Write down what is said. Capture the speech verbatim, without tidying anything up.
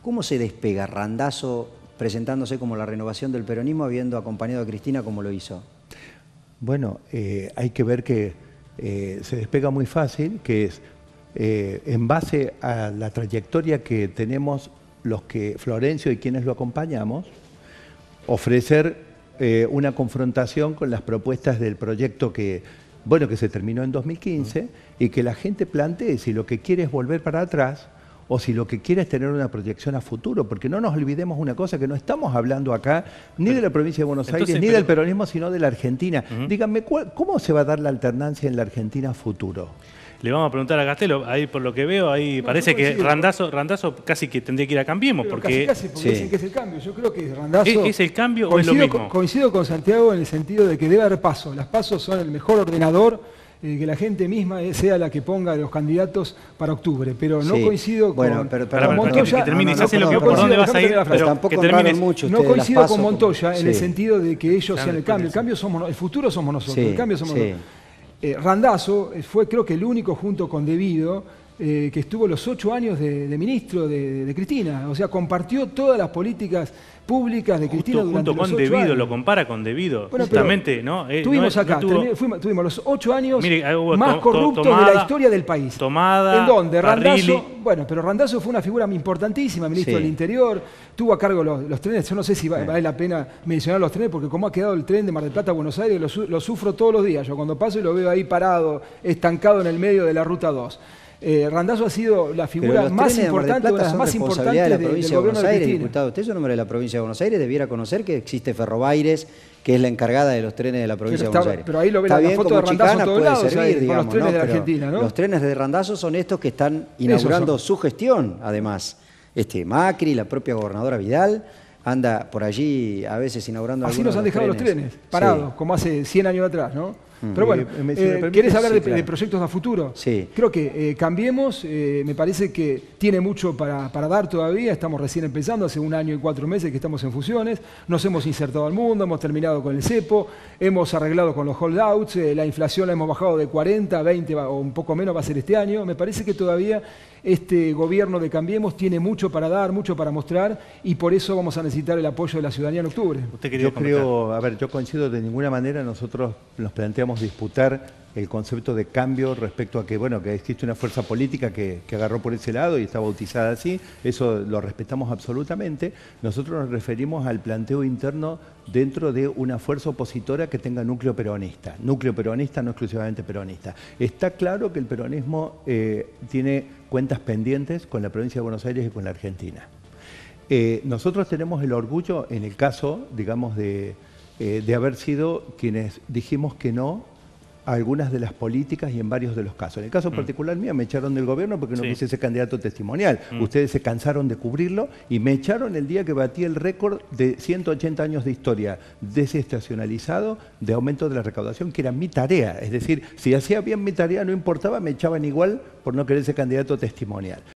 ¿Cómo se despega Randazzo presentándose como la renovación del peronismo habiendo acompañado a Cristina como lo hizo? Bueno, eh, hay que ver que eh, se despega muy fácil, que es eh, en base a la trayectoria que tenemos los que, Florencio y quienes lo acompañamos, ofrecer eh, una confrontación con las propuestas del proyecto que, bueno, que se terminó en dos mil quince, y que la gente plantee si lo que quiere es volver para atrás o si lo que quiere es tener una proyección a futuro, porque no nos olvidemos una cosa, que no estamos hablando acá ni pero, de la provincia de Buenos entonces, Aires, ni pero, del peronismo, sino de la Argentina. Uh-huh. Díganme, ¿cómo se va a dar la alternancia en la Argentina a futuro? Le vamos a preguntar a Castelo, ahí por lo que veo, ahí no, parece que Randazzo, Randazzo casi que tendría que ir a Cambiemos, pero porque... Casi, casi porque sí. Dicen que es el cambio. Yo creo que Randazzo... ¿Es, ¿Es el cambio o es lo mismo? Coincido con Santiago en el sentido de que debe haber pasos. Las pasos son el mejor ordenador, eh, que la gente misma sea la que ponga los candidatos para octubre. Pero no sí. coincido bueno, con, pero, pero, con pero, Montoya. Que termine, no, no, no, no, por dónde vas a ir, pero, pero tampoco que termines. Mucho no coincido con Montoya como, en el sí. sentido de que ellos claro, sean el cambio. El cambio somos, el futuro somos nosotros. Sí, el cambio somos sí. nosotros. Eh, Randazzo fue, creo que el único junto con Devido, Eh, que estuvo los ocho años de, de ministro de, de Cristina. O sea, compartió todas las políticas públicas de Cristina Justo, durante junto los con ocho Devido, años. lo compara con Devido. Bueno, justamente, ¿no? Eh, Tuvimos no, acá, no tuvo... terminé, fuimos, tuvimos los ocho años Mire, hubo más to, corruptos tomada, de la historia del país. Tomada, ¿En dónde? Randazzo, Parrilli. bueno, pero Randazzo fue una figura importantísima, ministro sí. del Interior, tuvo a cargo los, los trenes. Yo no sé si vale, vale la pena mencionar los trenes, porque como ha quedado el tren de Mar del Plata a Buenos Aires, lo, lo sufro todos los días. Yo cuando paso y lo veo ahí parado, estancado en el medio de la Ruta dos. Eh, Randazzo ha sido la figura más importante, una de las más importantes de la de, provincia del gobierno de Buenos Aires, de Cristina. Diputado, usted es un hombre de la provincia de Buenos Aires, debiera conocer que existe Ferrobaires, que es la encargada de los trenes de la provincia pero de está, Buenos Aires. Pero ahí lo ve está la, bien, la foto de Randazzo a todos lados, servir, ahí, digamos, con los trenes ¿no? de la Pero Argentina, ¿no? Los trenes de Randazzo son estos que están inaugurando su gestión, además. Este Macri, la propia gobernadora Vidal, anda por allí a veces inaugurando Así nos han dejado trenes. los trenes, parados, sí. como hace cien años atrás, ¿no? Pero bueno, eh, ¿querés hablar sí, de, claro. de proyectos a futuro? Sí. Creo que eh, Cambiemos, eh, me parece que tiene mucho para, para dar todavía, estamos recién empezando, hace un año y cuatro meses que estamos en fusiones, nos hemos insertado al mundo, hemos terminado con el cepo, hemos arreglado con los holdouts, eh, la inflación la hemos bajado de cuarenta a veinte o un poco menos va a ser este año, me parece que todavía este gobierno de Cambiemos tiene mucho para dar, mucho para mostrar y por eso vamos a necesitar el apoyo de la ciudadanía en octubre. ¿Usted quería yo comentar? creo, a ver, yo coincido de ninguna manera, nosotros nos planteamos disputar el concepto de cambio respecto a que, bueno, que existe una fuerza política que, que agarró por ese lado y está bautizada así, eso lo respetamos absolutamente. Nosotros nos referimos al planteo interno dentro de una fuerza opositora que tenga núcleo peronista, núcleo peronista, no exclusivamente peronista. Está claro que el peronismo eh, tiene cuentas pendientes con la provincia de Buenos Aires y con la Argentina. Eh, nosotros tenemos el orgullo, en el caso, digamos, de, eh, de haber sido quienes dijimos que no a algunas de las políticas y en varios de los casos. En el caso mm. particular mío me echaron del gobierno porque no sí. quise ser candidato testimonial. Mm. Ustedes se cansaron de cubrirlo y me echaron el día que batí el récord de ciento ochenta años de historia desestacionalizado de aumento de la recaudación, que era mi tarea. Es decir, si hacía bien mi tarea no importaba, me echaban igual por no querer ser candidato testimonial.